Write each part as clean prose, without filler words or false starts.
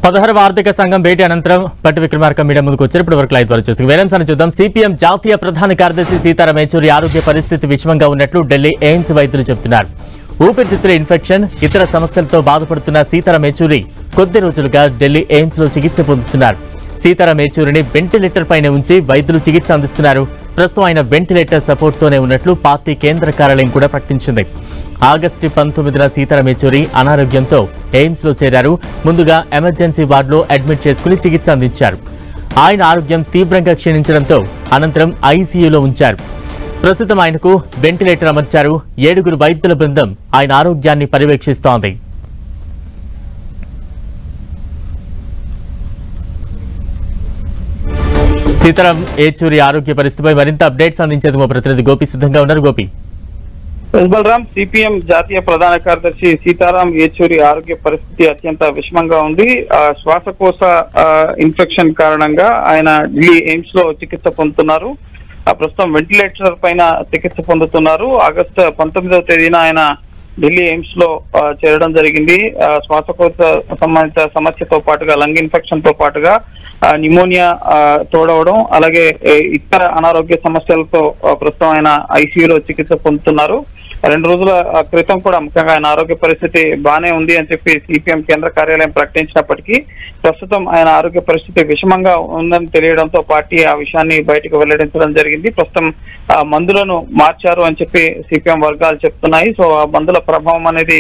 16వ ఆర్థిక సంఘం భేటీ అనంతరం పట్టు విక్రమార్క మీడియా ముందుకు వచ్చారు. ఇప్పుడు వరకు లైవ్ ద్వారా చూసి వేరేంశాన్ని చూద్దాం. సిపిఎం జాతీయ ప్రధాన కార్యదర్శి సీతారాం యేచూరి ఆరోగ్య పరిస్థితి విషమంగా ఉన్నట్లు ఢిల్లీ ఎయిమ్స్ వైద్యులు చెబుతున్నారు. ఊపిరితిత్తుల ఇన్ఫెక్షన్, ఇతర సమస్యలతో బాధపడుతున్న సీతారాం యేచూరి కొద్ది రోజులుగా ఢిల్లీ ఎయిమ్స్ లో చికిత్స పొందుతున్నారు. సీతారాం యేచూరిని వెంటిలేటర్ పైన ఉంచి వైద్యులు చికిత్స అందిస్తున్నారు. ప్రస్తుతం ఆయన వెంటిలేటర్ సపోర్ట్ తోనే ఉన్నట్లు పార్టీ కేంద్ర కార్యాలయం కూడా ప్రకటించింది. ఆగస్టు 19న సీతారాం యేచూరి అనారోగ్యంతో ఎయిమ్స్ లో చేరారు. ముందుగా ఎమర్జెన్సీ వార్డులో అడ్మిట్ చేసుకుని చికిత్స అందించారు. ఆయన ఆరోగ్యం తీవ్రంగా క్షీణించడంతో అనంతరం ఐసీయూలో ఉంచారు. ప్రస్తుతం ఆయనకు వెంటిలేటర్ అమర్చారు. 7 వైద్యుల బృందం ఆయన ఆరోగ్యాన్ని పర్యవేక్షిస్తోంది. సీతారాం యేచూరి ఆరోగ్య పరిస్థితిపై మరింత అప్డేట్స్ అందించేందుకు మా ప్రతినిధి గోపి సిద్ధంగా ఉన్నారు. గోపి, బలరాం, సిపిఎం జాతీయ ప్రధాన కార్యదర్శి సీతారాం యేచూరి ఆరోగ్య పరిస్థితి అత్యంత విషమంగా ఉంది. శ్వాసకోశ ఇన్ఫెక్షన్ కారణంగా ఆయన ఢిల్లీ ఎయిమ్స్ లో చికిత్స పొందుతున్నారు. ప్రస్తుతం వెంటిలేటర్ పైన చికిత్స పొందుతున్నారు. ఆగస్టు 19వ తేదీన ఆయన ఢిల్లీ ఎయిమ్స్ లో చేరడం జరిగింది. శ్వాసకోశ సంబంధిత సమస్యతో పాటుగా లంగ్ ఇన్ఫెక్షన్ తో పాటుగా న్యూమోనియా తోడవడం, అలాగే ఇతర అనారోగ్య సమస్యలతో ప్రస్తుతం ఆయన ఐసీయూలో చికిత్స పొందుతున్నారు. 2 రోజుల క్రితం కూడా ముఖ్యంగా ఆయన ఆరోగ్య పరిస్థితి బాగానే ఉంది అని చెప్పి సిపిఎం కేంద్ర కార్యాలయం ప్రకటించినప్పటికీ ప్రస్తుతం ఆయన ఆరోగ్య పరిస్థితి విషమంగా ఉందని తెలియడంతో పార్టీ ఆ విషయాన్ని బయటకు వెల్లడించడం జరిగింది. ప్రస్తుతం మందులను మార్చారు అని చెప్పి సిపిఎం వర్గాలు చెప్తున్నాయి. సో ఆ మందుల ప్రభావం అనేది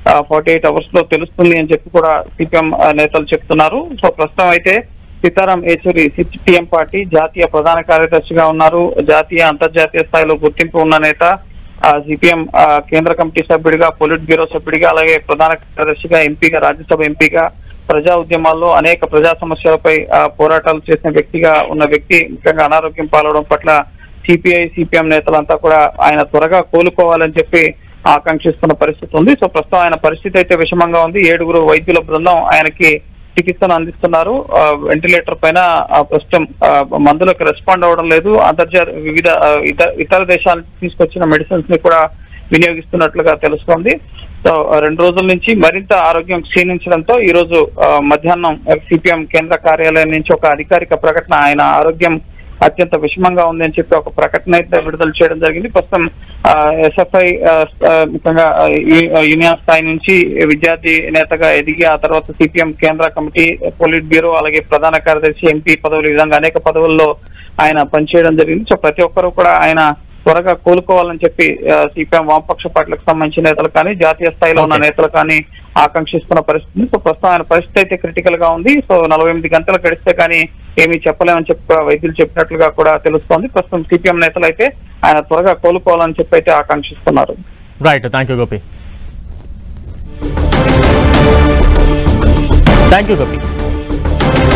48 అవర్స్ లో తెలుస్తుంది అని చెప్పి కూడా సిపిఎం నేతలు చెప్తున్నారు. సో ప్రస్తుతం అయితే సీతారాం యేచూరి సిపిఎం పార్టీ జాతీయ ప్రధాన కార్యదర్శిగా ఉన్నారు. జాతీయ అంతర్జాతీయ స్థాయిలో గుర్తింపు ఉన్న నేత. సిపిఎం కేంద్ర కమిటీ సభ్యుడిగా, పొలిట్ బ్యూరో సభ్యుడిగా, అలాగే ప్రధాన కార్యదర్శిగా, ఎంపీగా, రాజ్యసభ ఎంపీగా, ప్రజా ఉద్యమాల్లో అనేక ప్రజా సమస్యలపై పోరాటాలు చేసిన వ్యక్తిగా ఉన్న వ్యక్తి ముఖ్యంగా అనారోగ్యం పాలవడం పట్ల సిపిఐ, సిపిఎం నేతలంతా కూడా ఆయన త్వరగా కోలుకోవాలని చెప్పి ఆకాంక్షిస్తున్న పరిస్థితి ఉంది. సో ప్రస్తుతం ఆయన పరిస్థితి అయితే విషమంగా ఉంది. 7 వైద్యుల బృందం ఆయనకి చికిత్సను అందిస్తున్నారు. వెంటిలేటర్ పైన ప్రస్తుతం మందులకు రెస్పాండ్ అవ్వడం లేదు. వివిధ ఇతర దేశాల తీసుకొచ్చిన మెడిసిన్స్ ని కూడా వినియోగిస్తున్నట్లుగా తెలుస్తోంది. సో 2 రోజుల నుంచి మరింత ఆరోగ్యం క్షీణించడంతో ఈ రోజు మధ్యాహ్నం సిపిఎం కేంద్ర కార్యాలయం నుంచి ఒక అధికారిక ప్రకటన ఆయన ఆరోగ్యం అత్యంత విషమంగా ఉంది అని చెప్పి ఒక ప్రకటన అయితే విడుదల చేయడం జరిగింది. ప్రస్తుతం ఎస్ఎఫ్ఐ ముఖ్యంగా యూనియన్ స్థాయి నుంచి విద్యార్థి నేతగా ఎదిగి ఆ తర్వాత సిపిఎం కేంద్ర కమిటీ, పొలిట్ బ్యూరో, అలాగే ప్రధాన కార్యదర్శి, ఎంపీ పదవులు, ఈ విధంగా అనేక పదవుల్లో ఆయన పనిచేయడం జరిగింది. సో ప్రతి ఒక్కరూ కూడా ఆయన త్వరగా కోలుకోవాలని చెప్పి సిపిఎం వామపక్ష పార్టీలకు సంబంధించిన నేతలు కానీ, జాతీయ స్థాయిలో ఉన్న నేతలు కానీ ఆకాంక్షిస్తున్న పరిస్థితి. సో ప్రస్తుతం ఆయన పరిస్థితి అయితే క్రిటికల్ గా ఉంది. సో 48 గంటలు గడిస్తే కానీ ఏమీ చెప్పలేమని చెప్పి వైద్యులు చెప్పినట్లుగా కూడా తెలుస్తోంది. ప్రస్తుతం సిపిఎం నేతలు అయితే ఆయన త్వరగా కోలుకోవాలని చెప్పి అయితే ఆకాంక్షిస్తున్నారు. Right, thank you Gopi. Thank you Gopi.